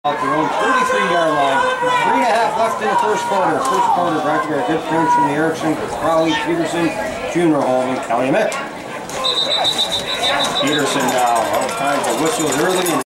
Out their own 33-yard line. 3.5 left in the first quarter. First quarter brought to you by good friends from the Erickson, Crowley, Peterson, Junior Home, and Calumet. Peterson now. All kinds of whistles early.